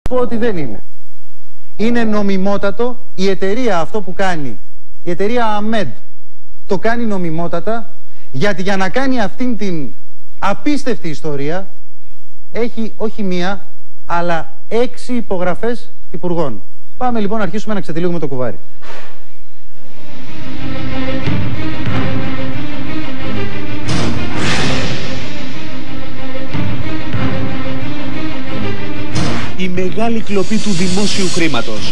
πω ότι δεν είναι. Είναι νομιμότατο η εταιρεία αυτό που κάνει. Η εταιρεία ΑΜΕΔ το κάνει νομιμότατα, γιατί για να κάνει αυτήν την απίστευτη ιστορία έχει όχι μία, αλλά 6 υπογραφές υπουργών. Πάμε λοιπόν να αρχίσουμε να ξετυλίγουμε το κουβάρι. Η μεγάλη κλοπή του δημόσιου χρήματος.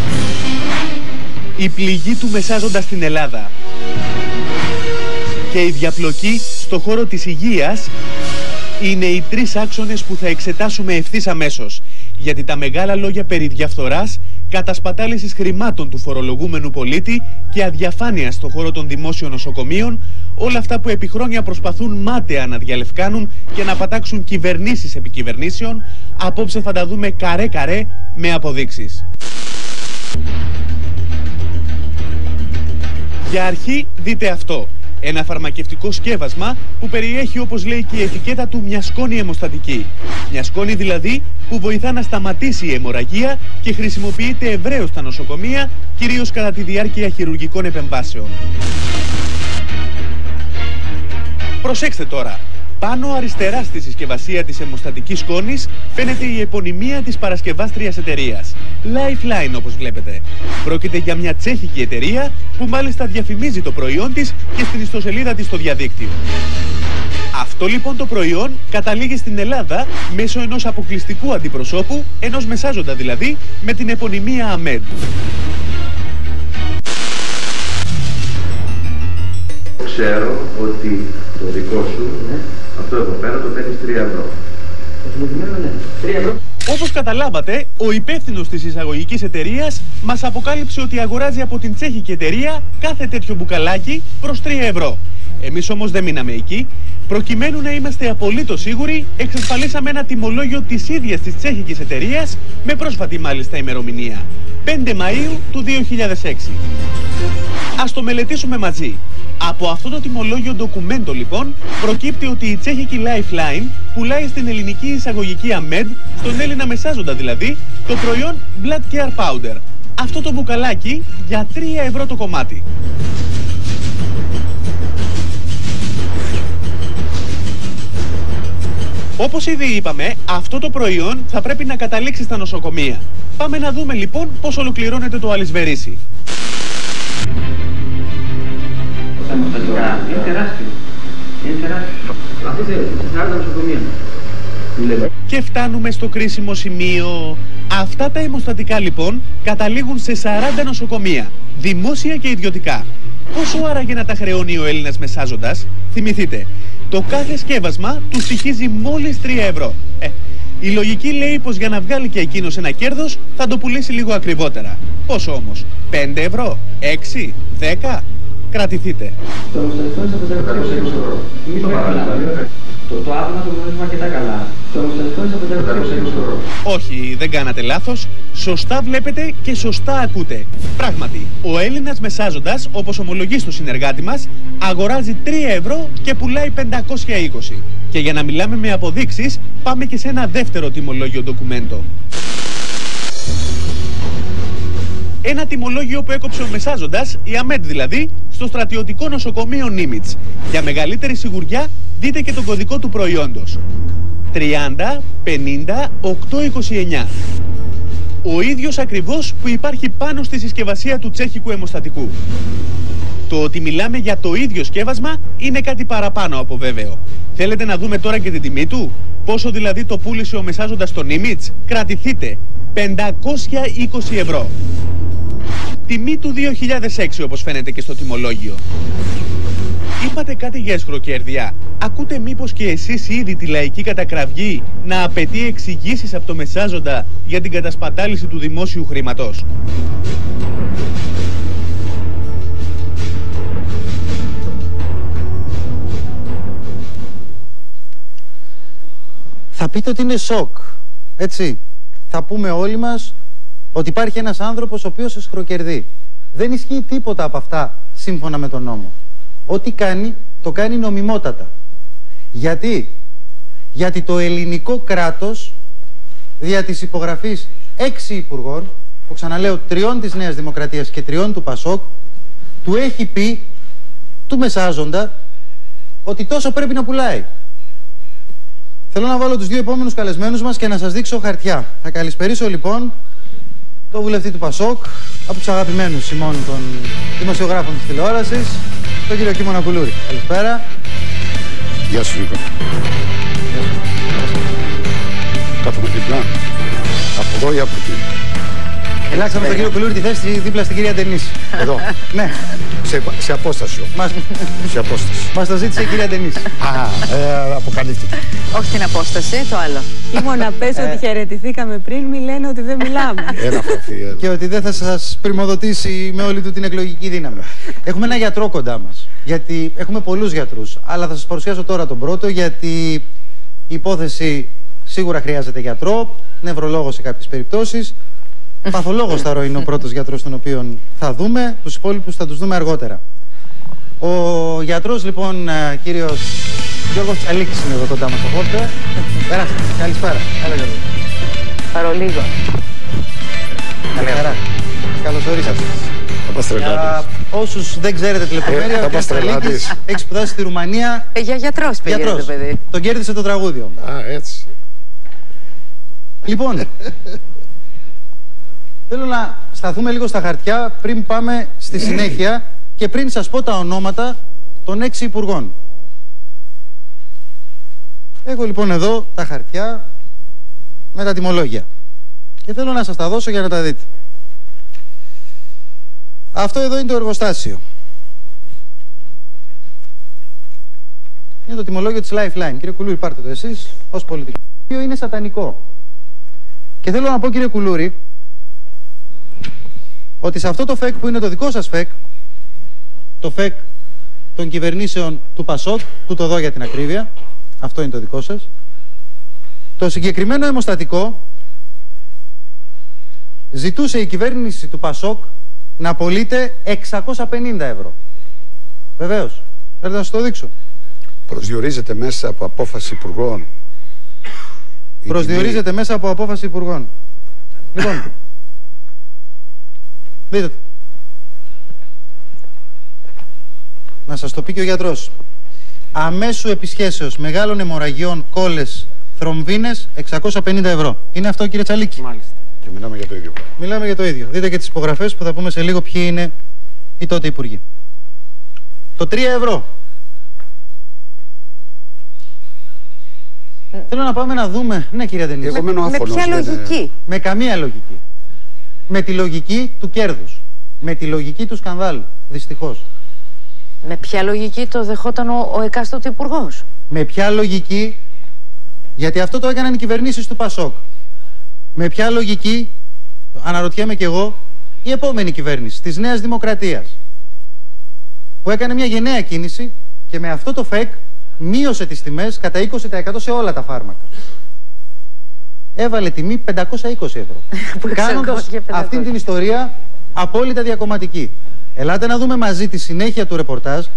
Η πληγή του μεσάζοντα στην Ελλάδα. Και η διαπλοκή στο χώρο της υγείας είναι οι 3 άξονες που θα εξετάσουμε ευθύς αμέσως. Γιατί τα μεγάλα λόγια περί διαφθοράς, κατασπατάλησης χρημάτων του φορολογούμενου πολίτη και αδιαφάνεια στο χώρο των δημόσιων νοσοκομείων, όλα αυτά που επί χρόνια προσπαθούν μάταια να διαλευκάνουν και να πατάξουν κυβερνήσεις επί κυβερνήσεων, απόψε θα τα δούμε καρέ-καρέ με αποδείξεις. Για αρχή δείτε αυτό. Ένα φαρμακευτικό σκεύασμα που περιέχει, όπως λέει και η ετικέτα του, μια σκόνη αιμοστατική. Μια σκόνη δηλαδή που βοηθά να σταματήσει η αιμορραγία και χρησιμοποιείται ευρέως στα νοσοκομεία, κυρίως κατά τη διάρκεια χειρουργικών επεμβάσεων. Προσέξτε τώρα. Πάνω αριστερά στη συσκευασία της αιμοστατικής σκόνης φαίνεται η επωνυμία της παρασκευάστριας εταιρείας. Lifeline, όπως βλέπετε. Πρόκειται για μια τσέχικη εταιρεία που μάλιστα διαφημίζει το προϊόν της και στην ιστοσελίδα της στο διαδίκτυο. Αυτό λοιπόν το προϊόν καταλήγει στην Ελλάδα μέσω ενός αποκλειστικού αντιπροσώπου, ενός μεσάζοντα δηλαδή, με την επωνυμία ΑΜΕΔ. Ξέρω ότι το δικό σου, αυτό εδώ πέρα το παίρνεις 3 ευρώ. Το συγκεκριμένο, ναι. 3 ευρώ. Όπως καταλάβατε, ο υπεύθυνος της εισαγωγικής εταιρείας μας αποκάλυψε ότι αγοράζει από την τσέχικη εταιρεία κάθε τέτοιο μπουκαλάκι προς 3 ευρώ. Εμείς όμως δεν μείναμε εκεί. Προκειμένου να είμαστε απολύτως σίγουροι, εξασφαλίσαμε ένα τιμολόγιο της ίδιας της τσέχικης εταιρείας, με πρόσφατη μάλιστα ημερομηνία, 5 Μαΐου του 2006. Ας το μελετήσουμε μαζί. Από αυτό το τιμολόγιο ντοκουμέντο λοιπόν προκύπτει ότι η τσέχικη Lifeline πουλάει στην ελληνική εισαγωγική ΑΜΕΔ, στον Έλληνα μεσάζοντα δηλαδή, το προϊόν Blood Care Powder. Αυτό το μπουκαλάκι για 3 ευρώ το κομμάτι. Όπως ήδη είπαμε, αυτό το προϊόν θα πρέπει να καταλήξει στα νοσοκομεία. Πάμε να δούμε λοιπόν πώς ολοκληρώνεται το αλυσβερίσι. Είναι τεράστιο. Είναι τεράστιο. Αυτή σε 40 νοσοκομεία. Και φτάνουμε στο κρίσιμο σημείο. Αυτά τα αιμοστατικά λοιπόν καταλήγουν σε 40 νοσοκομεία, δημόσια και ιδιωτικά. Πόσο άραγε να τα χρεώνει ο Έλληνας μεσάζοντας? Θυμηθείτε, το κάθε σκεύασμα του στοιχίζει μόλις 3 ευρώ. Η λογική λέει πως για να βγάλει και εκείνος ένα κέρδος θα το πουλήσει λίγο ακριβότερα. Πόσο όμως? 5 ευρώ? 6? 10? Κρατηθείτε. Το αιμοστατικό είναι στα 520 ευρώ. Το άτομα το γνωρίζουμε αρκετά καλά. Το αιμοστατικό είναι στα 520 ευρώ. Όχι, δεν κάνατε λάθος. Σωστά βλέπετε και σωστά ακούτε. Πράγματι, ο Έλληνας μεσάζοντας, όπως ομολογεί στο συνεργάτη μας, αγοράζει 3 ευρώ και πουλάει 520. Και για να μιλάμε με αποδείξεις, πάμε και σε ένα δεύτερο τιμολόγιο ντοκουμέντο. Ένα τιμολόγιο που έκοψε ο μεσάζοντας, η ΑΜΕΔ δηλαδή, στο στρατιωτικό νοσοκομείο Νίμιτς. Για μεγαλύτερη σιγουριά, δείτε και τον κωδικό του προϊόντος. 30 50 829. Ο ίδιος ακριβώς που υπάρχει πάνω στη συσκευασία του τσέχικου αιμοστατικού. Το ότι μιλάμε για το ίδιο σκεύασμα είναι κάτι παραπάνω από βέβαιο. Θέλετε να δούμε τώρα και την τιμή του? Πόσο δηλαδή το πούλησε ο μεσάζοντας στο Νίμιτς? Κρατηθείτε. 520 ευρώ. Τιμή του 2006 όπως φαίνεται και στο τιμολόγιο. Είπατε κάτι για εσχροκέρδεια? Ακούτε μήπως και εσείς ήδη τη λαϊκή κατακραυγή να απαιτεί εξηγήσεις από το μεσάζοντα για την κατασπατάληση του δημόσιου χρήματος? Θα πείτε ότι είναι σοκ, έτσι. Θα πούμε όλοι μας ότι υπάρχει ένας άνθρωπος ο οποίος εσχροκερδεί. Δεν ισχύει τίποτα από αυτά σύμφωνα με τον νόμο. Ό,τι κάνει, το κάνει νομιμότατα. Γιατί? Γιατί το ελληνικό κράτος δια της υπογραφής 6 υπουργών, που ξαναλέω 3 της Νέας Δημοκρατίας και 3 του Πασόκ, του έχει πει, του μεσάζοντα, ότι τόσο πρέπει να πουλάει. Θέλω να βάλω τους 2 επόμενους καλεσμένους μας και να σας δείξω χαρτιά. Θα καλησπερίσω λοιπόν τον βουλευτή του Πασόκ, από τους αγαπημένους ημών των δημοσιογράφων της τηλεόρασης, τον κύριο Κίμωνα Κουλούρη. Καλησπέρα. Γεια σου, Νίκο. Κάθομαι δίπλα. Από εδώ ή από εκεί. Ελάξαμε τον κύριο Κουλούρη τη θέση δίπλα στην κυρία Ντενίση. Εδώ. Ναι. Σε απόσταση όμως. Σε απόσταση. Μας το ζήτησε η κυρία Ντενίση. Αποκαλύφθηκε. Όχι την απόσταση, το άλλο. Κίμωνα, πες ότι χαιρετηθήκαμε πριν, μη λένε ότι δεν μιλάμε. Και ότι δεν θα σας πρημοδοτήσει με όλη του την εκλογική δύναμη. Έχουμε ένα γιατρό κοντά μας. Γιατί έχουμε πολλούς γιατρούς. Αλλά θα σας παρουσιάσω τώρα τον πρώτο, γιατί η υπόθεση σίγουρα χρειάζεται γιατρό, νευρολόγο σε κάποιες περιπτώσεις. Παθολόγος θα είναι ο πρώτος γιατρός τον οποίο θα δούμε, τους υπόλοιπους θα τους δούμε αργότερα. Ο γιατρός λοιπόν, κύριος Γιώργος Τσαλίκης είναι εδώ κοντά μας απόψε. Περάστε, καλησπέρα. Έλα Γιώργο. Παρολίγο. Καλησπέρα. Καλώς ορίσατε. Για όσους δεν ξέρετε τη λεπτομέρεια, ο κύριος Τσαλίκης έχει σπουδάσει στη Ρουμανία. Για γιατρός πήγε το παιδί. Τον κέρδισε το τραγούδι όμως. Α, έτσι. Λοιπόν, θέλω να σταθούμε λίγο στα χαρτιά πριν πάμε στη συνέχεια και πριν σας πω τα ονόματα των 6 υπουργών. Έχω λοιπόν εδώ τα χαρτιά με τα τιμολόγια και θέλω να σας τα δώσω για να τα δείτε. Αυτό εδώ είναι το εργοστάσιο. Είναι το τιμολόγιο της Lifeline. Κύριε Κουλούρη, πάρτε το εσείς ως πολιτικό. Το οποίο είναι σατανικό. Και θέλω να πω, κύριε Κουλούρη, ότι σε αυτό το ΦΕΚ που είναι το δικό σας ΦΕΚ, το ΦΕΚ των κυβερνήσεων του Πασόκ, που το δω για την ακρίβεια, αυτό είναι το δικό σας, το συγκεκριμένο αιμοστατικό ζητούσε η κυβέρνηση του Πασόκ να απολύτε 650 ευρώ. Βεβαίως. Θέλετε να σας το δείξω. Προσδιορίζεται μέσα από απόφαση υπουργών. Προσδιορίζεται μέσα από απόφαση υπουργών. Λοιπόν, δείτε το. Να σας το πει και ο γιατρός. Αμέσου επισχέσεως μεγάλων αιμορραγιών, κόλλες, θρομβίνες, 650 ευρώ. Είναι αυτό, κύριε Τσαλίκη? Μάλιστα. Και μιλάμε για το ίδιο. Μιλάμε για το ίδιο. Δείτε και τις υπογραφές που θα πούμε σε λίγο ποιοι είναι οι τότε υπουργοί. Το 3 ευρώ. Θέλω να πάμε να δούμε. Ναι, κυρία Ντενίση. Με ποια λογική? Με καμία λογική. Με τη λογική του κέρδους. Με τη λογική του σκανδάλου. Δυστυχώς. Με ποια λογική το δεχόταν ο εκάστοτε υπουργός? Με ποια λογική? Γιατί αυτό το έκαναν οι κυβερνήσεις του Πασόκ. Με ποια λογική, αναρωτιέμαι κι εγώ, η επόμενη κυβέρνηση της Νέας Δημοκρατίας, που έκανε μια γενναία κίνηση και με αυτό το ΦΕΚ μείωσε τις τιμές κατά 20% σε όλα τα φάρμακα. Έβαλε τιμή 520 ευρώ. Κάνοντας αυτήν την ιστορία απόλυτα διακομματική. Ελάτε να δούμε μαζί τη συνέχεια του ρεπορτάζ.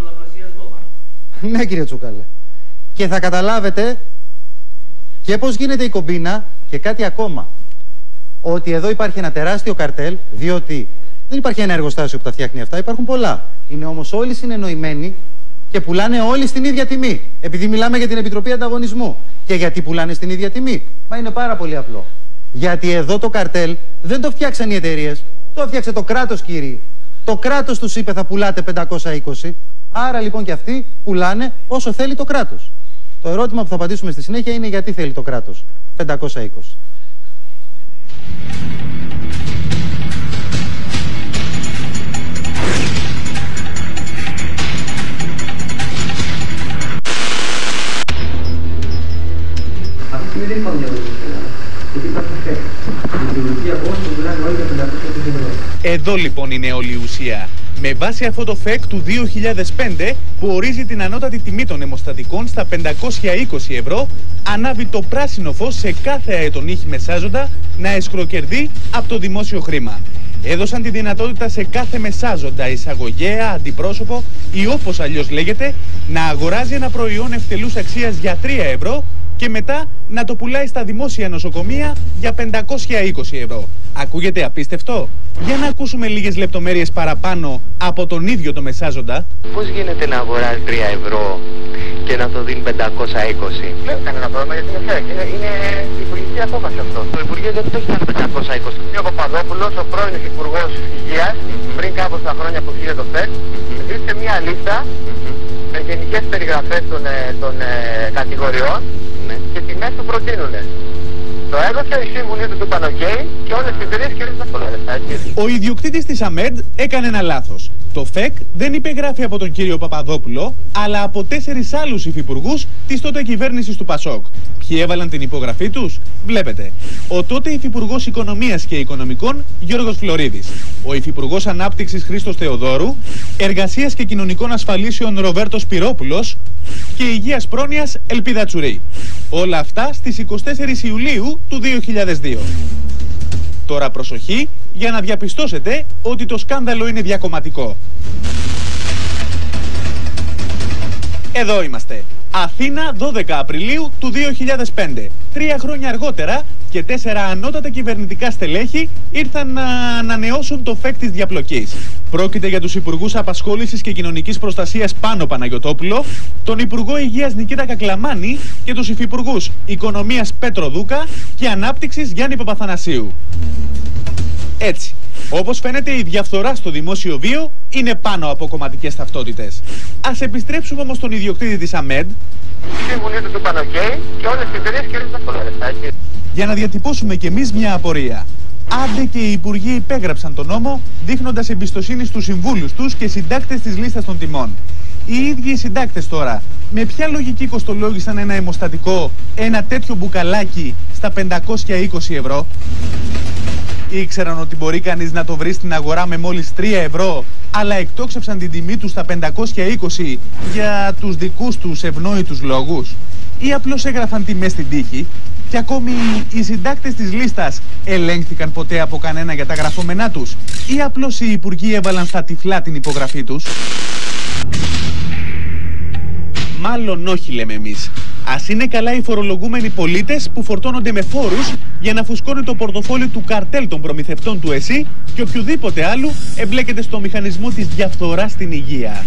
Ναι, κύριε Τσούκαλε. Και θα καταλάβετε και πώς γίνεται η κομπίνα και κάτι ακόμα. Ότι εδώ υπάρχει ένα τεράστιο καρτέλ, διότι δεν υπάρχει ένα εργοστάσιο που τα φτιάχνει αυτά, υπάρχουν πολλά. Είναι όμως όλοι συνεννοημένοι και πουλάνε όλοι στην ίδια τιμή. Επειδή μιλάμε για την Επιτροπή Ανταγωνισμού. Και γιατί πουλάνε στην ίδια τιμή? Μα είναι πάρα πολύ απλό. Γιατί εδώ το καρτέλ δεν το φτιάξαν οι εταιρείες, το φτιάξε το κράτος, κύριοι. Το κράτος τους είπε θα πουλάτε 520, άρα λοιπόν και αυτοί πουλάνε όσο θέλει το κράτος. Το ερώτημα που θα απαντήσουμε στη συνέχεια είναι γιατί θέλει το κράτος 520. Αυτή δεν είπαμε για όλη την Ελλάδα. Γιατί υπάρχει ΦΕΚ. Η λειτουργία όσο πουλάνε όλοι για 520 ευρώ. Εδώ λοιπόν είναι όλη η ουσία. Με βάση αυτό το ΦΕΚ του 2005 που ορίζει την ανώτατη τιμή των αιμοστατικών στα 520 ευρώ, ανάβει το πράσινο φως σε κάθε αετονύχη μεσάζοντα να εσκροκερδεί από το δημόσιο χρήμα. Έδωσαν τη δυνατότητα σε κάθε μεσάζοντα, εισαγωγέα, αντιπρόσωπο ή όπως αλλιώς λέγεται, να αγοράζει ένα προϊόν ευτελούς αξίας για 3 ευρώ και μετά να το πουλάει στα δημόσια νοσοκομεία για 520 ευρώ. Ακούγεται απίστευτο? Για να ακούσουμε λίγες λεπτομέρειες παραπάνω από τον ίδιο το μεσάζοντα. Πώς γίνεται να αγοράζει 3 ευρώ και να το δίνει 520? Δεν είναι κανένα πρόβλημα γιατί είναι φέκ. Είναι υπουργική απόφαση αυτό. Το Υπουργείο δεν το έχει κάνει 520. Ο Παπαδόπουλος, ο πρώην Υπουργός Υγείας, πριν κάποια χρόνια που βγήκε το ΦΕΚ, ζήτησε μια λίστα με γενικές περιγραφές των κατηγοριών και τιμές που προτείνουν. Το έδωσε, οι σύμβουλοι του είπαν OK και όλες οι εταιρείες κερδίζουν πολλά λεφτά. Ο ιδιοκτήτης της ΑΜΕΔ έκανε ένα λάθος. Το ΦΕΚ δεν υπεγράφει από τον κύριο Παπαδόπουλο, αλλά από 4 άλλους υφυπουργούς της τότε κυβέρνησης του ΠΑΣΟΚ. Ποιοι έβαλαν την υπογραφή τους? Βλέπετε. Ο τότε υφυπουργός Οικονομίας και Οικονομικών Γιώργος Φλωρίδης, ο υφυπουργός Ανάπτυξης Χρήστος Θεοδόρου, Εργασίας και Κοινωνικών Ασφαλίσεων Ροβέρτος Πυρόπουλος και Υγείας Πρόνοιας Ελπίδα Τσουρή. Όλα αυτά στις 24 Ιουλίου του 2002. Τώρα προσοχή για να διαπιστώσετε ότι το σκάνδαλο είναι διακομματικό. Εδώ είμαστε. Αθήνα, 12 Απριλίου του 2005. 3 χρόνια αργότερα και 4 ανώτατα κυβερνητικά στελέχη ήρθαν να ανανεώσουν το ΦΕΚ της διαπλοκής. Πρόκειται για τους Υπουργούς Απασχόλησης και Κοινωνικής Προστασίας Πάνο Παναγιωτόπουλο, τον Υπουργό Υγείας Νικήτα Κακλαμάνη και τους Υφυπουργούς Οικονομίας Πέτρο Δούκα και Ανάπτυξης Γιάννη Παπαθανασίου. Έτσι, όπως φαίνεται, η διαφθορά στο δημόσιο βίο είναι πάνω από κομματικές ταυτότητες. Ας επιστρέψουμε όμως στον ιδιοκτήτη της ΑΜΕΔ. Οι σύμβουλοι του είπαν OK και όλες οι εταιρείες κερδίζουν πολλά λεφτά. Για να διατυπώσουμε κι εμείς μια απορία. Άντε και οι υπουργοί υπέγραψαν τον νόμο, δείχνοντας εμπιστοσύνη στους συμβούλους τους και συντάκτες της λίστας των τιμών. Οι ίδιοι οι συντάκτες τώρα, με ποια λογική κοστολόγησαν ένα αιμοστατικό, ένα τέτοιο μπουκαλάκι στα 520 ευρώ? Ήξεραν ότι μπορεί κανείς να το βρει στην αγορά με μόλις 3 ευρώ, αλλά εκτόξευσαν την τιμή του στα 520 για τους δικούς τους ευνόητους λόγους? Ή απλώς έγραφαν τιμές στην τύχη? Και ακόμη οι συντάκτες της λίστας ελέγχθηκαν ποτέ από κανένα για τα γραφόμενά τους? Ή απλώς οι υπουργοί έβαλαν στα τυφλά την υπογραφή τους? Μάλλον όχι, λέμε εμείς. Ας είναι καλά οι φορολογούμενοι πολίτες που φορτώνονται με φόρους για να φουσκώνει το πορτοφόλι του καρτέλ των προμηθευτών του ΕΣΥ και οποιοδήποτε άλλου εμπλέκεται στο μηχανισμό της διαφθοράς στην υγεία.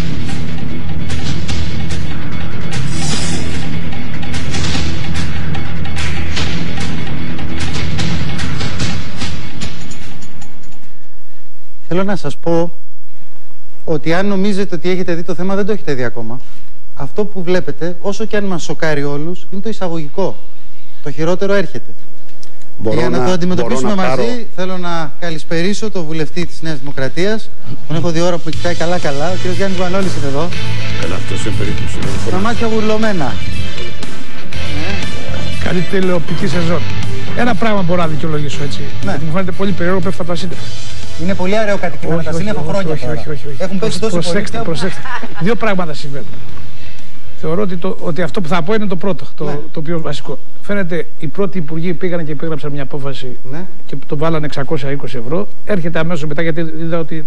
Θέλω να σας πω ότι αν νομίζετε ότι έχετε δει το θέμα, δεν το έχετε δει ακόμα. Αυτό που βλέπετε, όσο και αν μας σοκάρει όλους, είναι το εισαγωγικό. Το χειρότερο έρχεται. Για να το αντιμετωπίσουμε μαζί, θέλω να καλησπερίσω τον βουλευτή της Νέας Δημοκρατίας. Τον έχω 2 ώρα που με κοιτάει καλά-καλά. Ο κ. Γιάννης Βανόλης είναι εδώ. Καλά, αυτός είναι περίπτωση. Τα μάτια γουρλωμένα. Καλή τηλεοπτική σεζόν. Ένα πράγμα μπορώ να δικαιολογήσω έτσι. Ναι. Γιατί μου φαίνεται πολύ περίεργο, πέφτω από τα σύννεφα. Είναι πολύ ωραίο κατοικημένο. Τα σύννεφα χρόνια. Όχι. Έχουν πέσει τόσο πολύ. Προσέξτε. 2 πράγματα συμβαίνουν. Θεωρώ ότι αυτό που θα πω είναι το πρώτο, το πιο βασικό. Φαίνεται οι πρώτοι υπουργοί πήγαν και υπέγραψαν μια απόφαση και το βάλανε 620 ευρώ. Έρχεται αμέσως μετά, γιατί είδα ότι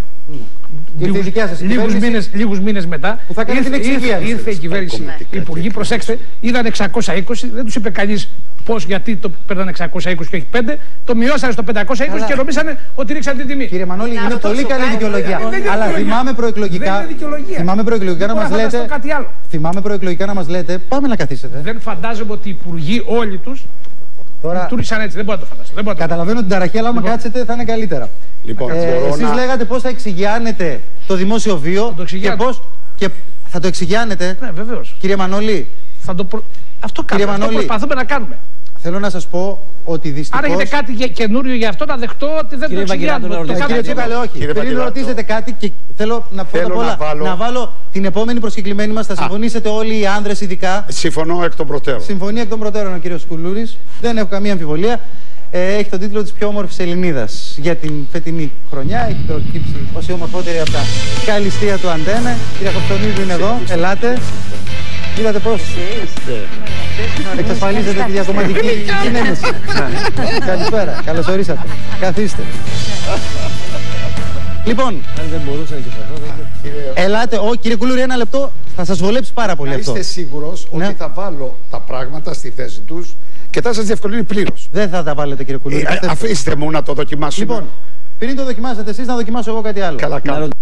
λίγους μήνες μετά ήρθε η κυβέρνηση. Οι υπουργοί, προσέξτε, είδαν 620, δεν τους είπε κανείς πώς, γιατί το παίρνανε 620 και όχι 5, το μειώσανε στο 520 και νομίσανε ότι ρίξαν την τιμή. Κύριε Μανώλη, είναι πολύ καλή δικαιολογία. Αλλά θυμάμαι προεκλογικά να μας λέτε. Θυμάμαι προεκλογικά να μας λέτε, πάμε να καθίσετε. Δεν φαντάζομαι ότι οι υπουργοί όλοι τους του ρίξαν έτσι. Δεν μπορώ να το φανταστώ. Καταλαβαίνω την ταραχή, αλλά άμα κάτσετε θα είναι καλύτερα. Εσείς λέγατε πώς θα εξηγιάνετε το δημόσιο βίο και πώς. Και θα το εξηγιάνετε. Ναι, βεβαίως. Κύριε Μανώλη. Αυτό κάνουμε. Αυτό προσπαθούμε να κάνουμε. Θέλω να σας πω ότι δυστυχώς. Αν έχετε κάτι καινούριο για αυτό, να δεχτώ ότι δεν το εξηγιάνουμε. Κύριε Τσίπαλε, όχι. Πριν ρωτήσετε κάτι, και θέλω να πω να βάλω την επόμενη προσκεκλημένη μας. Θα συμφωνήσετε όλοι οι άνδρες ειδικά? Συμφωνώ εκ των προτέρων. Συμφωνεί εκ των προτέρων ο κύριος Κουλούρης. Δεν έχω καμία αμφιβολία. Έχει τον τίτλο της πιο όμορφης Ελληνίδας για την φετινή χρονιά. Έχει προκύψει ως η ομορφότερη από τα καλυστία του Αντένα. Κυρία Κοψονίδου είναι εδώ. Ελάτε. Είδατε πώς εξασφαλίζετε τη διακομματική συνένεση. Καλησπέρα, καλώς ορίσατε. Καθίστε. Λοιπόν, αν δεν μπορούσα και σε αυτό, Ελάτε, κύριε Κουλούρη, ένα λεπτό. Θα σας βολέψει πάρα πολύ αυτό. Είστε σίγουρος ότι θα βάλω τα πράγματα στη θέση τους και θα σας διευκολύνει πλήρως. Δεν θα τα βάλετε, κύριε Κουλούρη. Αφήστε μου να το δοκιμάσουμε. Λοιπόν, πριν το δοκιμάσετε εσείς, να δοκιμάσω εγώ κάτι άλλο. Καλά, καλά.